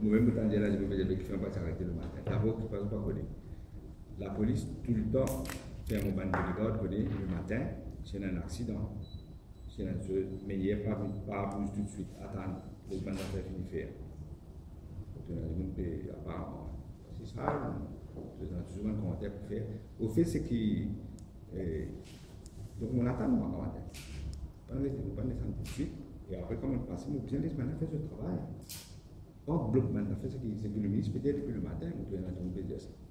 Moi-même, quand j'ai là, je me dis qu'il ne faut pas s'arrêter le matin. D'abord, il ne faut pas coller. La police, tout le temps, fait un moment de garde le matin, c'est un accident. C'est une chose, mais il n'y a pas plus tout de suite. Attends, le bande d'affaires finit faire. Apparemment, c'est ça, c'est toujours un commentaire pour faire. Au fait, c'est que. Donc, on attend le commentaire. On ne pas descendre tout de suite. Et après, comme on passe, on bien laisser faire ce travail. Quand on bloque maintenant, c'est que le ministre peut-être que le matin, on peut dire ça.